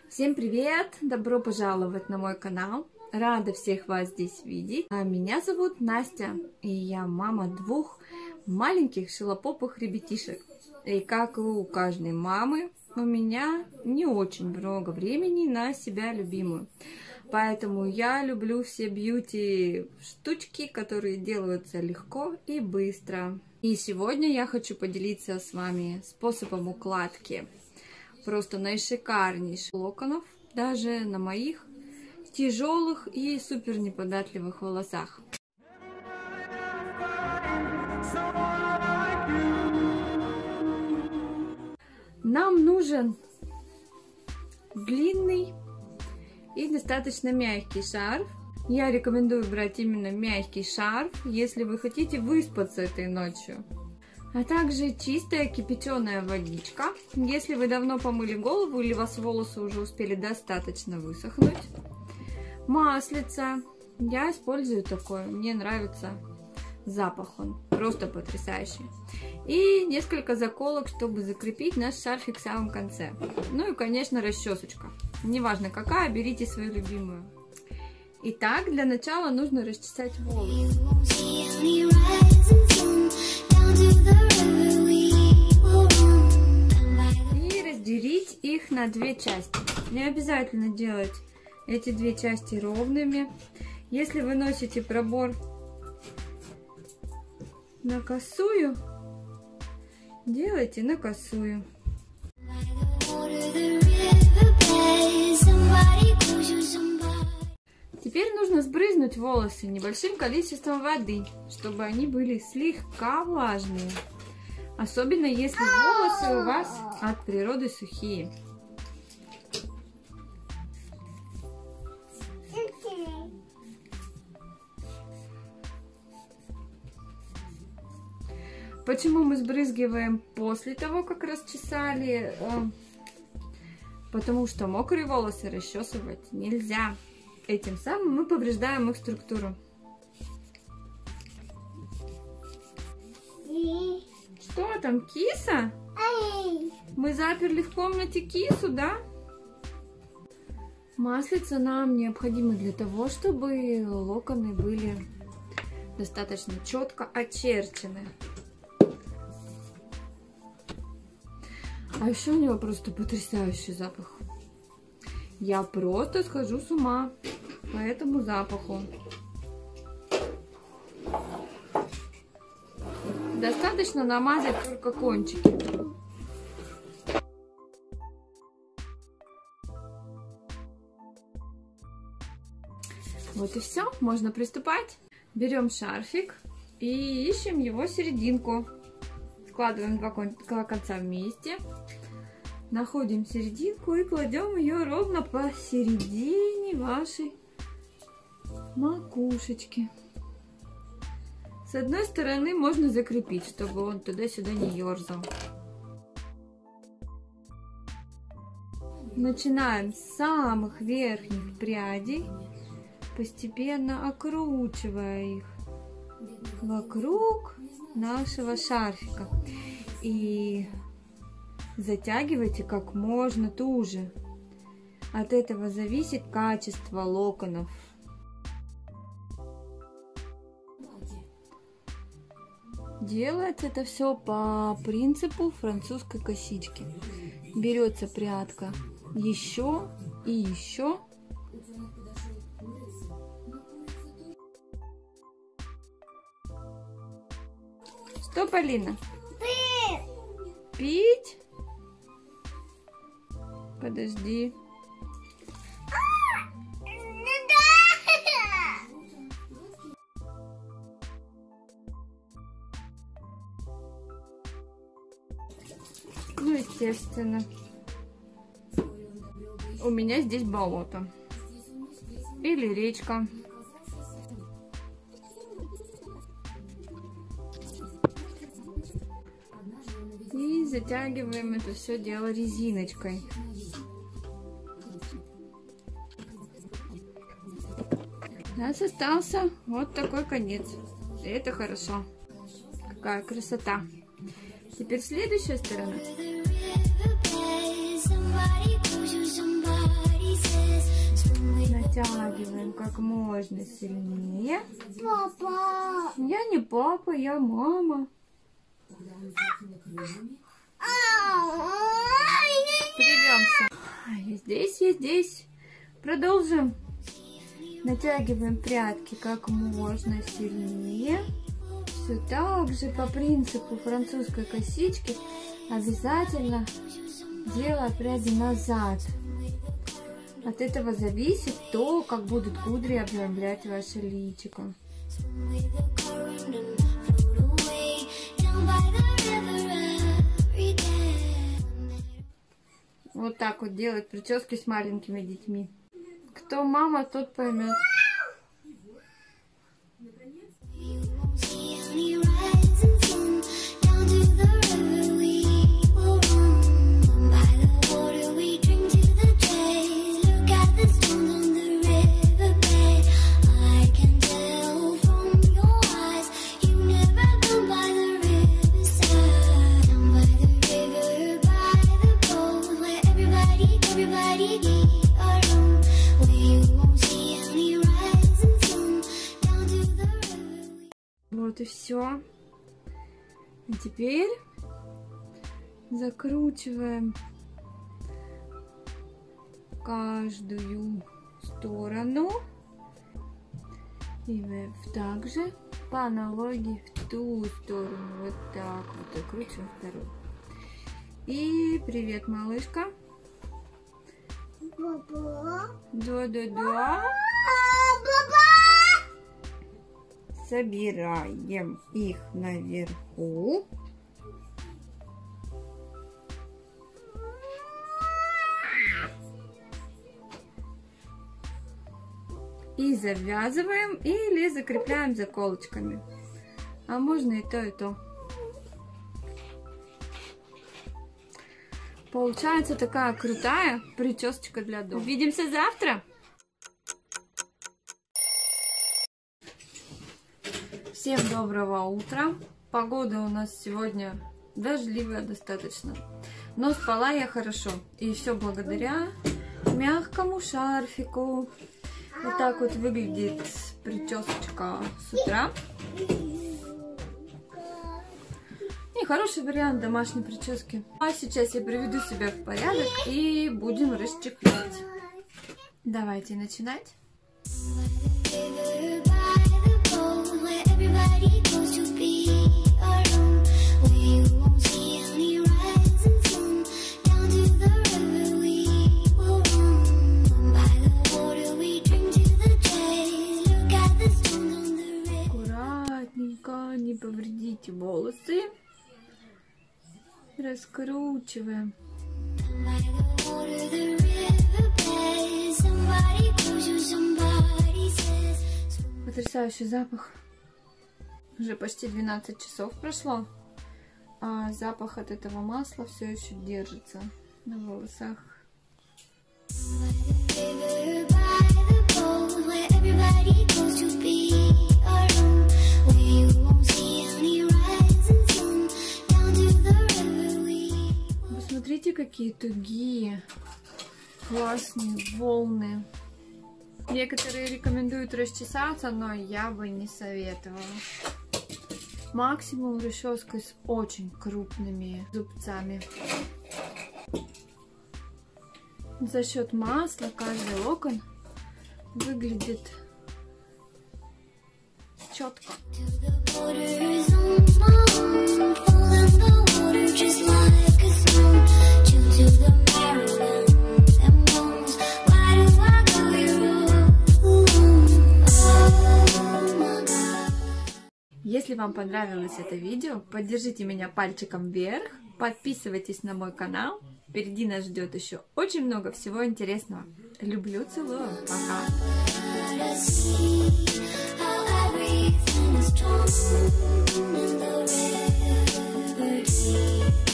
Всем привет! Добро пожаловать на мой канал. Рада всех вас здесь видеть. Меня зовут Настя, и я мама двух маленьких шелопопых ребятишек. И как и у каждой мамы, у меня не очень много времени на себя любимую. Поэтому я люблю все бьюти штучки, которые делаются легко и быстро. И сегодня я хочу поделиться с вами способом укладки просто наишикарнейших локонов, даже на моих тяжелых и супер неподатливых волосах. Нам нужен длинный и достаточно мягкий шарф. Я рекомендую брать именно мягкий шарф, если вы хотите выспаться этой ночью. А также чистая кипяченая водичка, если вы давно помыли голову или у вас волосы уже успели достаточно высохнуть. Маслица. Я использую такое, мне нравится запах, он просто потрясающий. И несколько заколок, чтобы закрепить наш шарфик в самом конце. Ну и, конечно, расчесочка. Неважно какая, берите свою любимую. Итак, для начала нужно расчесать волосы. И разделить их на две части. Не обязательно делать эти две части ровными. Если вы носите пробор на косую, делайте на косую. Теперь нужно сбрызнуть волосы небольшим количеством воды, чтобы они были слегка влажные. Особенно если волосы у вас от природы сухие. Почему мы сбрызгиваем после того, как расчесали? Потому что мокрые волосы расчесывать нельзя. Этим самым мы повреждаем их структуру. Что там, киса? Мы заперли в комнате кису, да? Маслица нам необходимо для того, чтобы локоны были достаточно четко очерчены. А еще у него просто потрясающий запах. Я просто схожу с ума по этому запаху. Достаточно намазать только кончики. Вот и все, можно приступать. Берем шарфик и ищем его серединку. Складываем два конца вместе. Находим серединку и кладем ее ровно посередине вашей макушечки. С одной стороны можно закрепить, чтобы он туда-сюда не ерзал. Начинаем с самых верхних прядей, постепенно окручивая их вокруг нашего шарфика. И затягивайте как можно туже. От этого зависит качество локонов. Делается это все по принципу французской косички. Берется прядка еще и еще. Что, Полина? Пить? Подожди. Ну, естественно. У меня здесь болото. Или речка. И затягиваем это все дело резиночкой. У нас остался вот такой конец. Это хорошо. Какая красота. Теперь следующая сторона. Натягиваем как можно сильнее. Папа! Я не папа, я мама. Придемся. Я здесь. Продолжим. Натягиваем прядки как можно сильнее. Все так же по принципу французской косички. Обязательно делая пряди назад. От этого зависит то, как будут кудри обрамлять ваше личико. Вот так вот делать прически с маленькими детьми. Кто мама, тот поймет. Вот и все. И теперь закручиваем каждую сторону. И также по аналогии в ту сторону. Вот так вот закручиваем вторую. И привет, малышка. Да-да-да. Собираем их наверху. И завязываем или закрепляем заколочками. А можно и то, и то. Получается такая крутая причесочка для дома. Увидимся завтра! Всем доброго утра. Погода у нас сегодня дождливая достаточно. Но спала я хорошо. И все благодаря мягкому шарфику. Вот так вот выглядит причесочка с утра. И хороший вариант домашней прически. А сейчас я приведу себя в порядок и будем расчехлять. Давайте начинать. Аккуратненько, не повредите волосы. Раскручиваем. Потрясающий запах. Уже почти 12 часов прошло, а запах от этого масла все еще держится на волосах. Посмотрите, какие тугие, классные волны. Некоторые рекомендуют расчесаться, но я бы не советовала. Максимум расческой с очень крупными зубцами. За счет масла каждый локон выглядит четко. Если вам понравилось это видео, поддержите меня пальчиком вверх, подписывайтесь на мой канал. Впереди нас ждет еще очень много всего интересного. Люблю, целую, пока!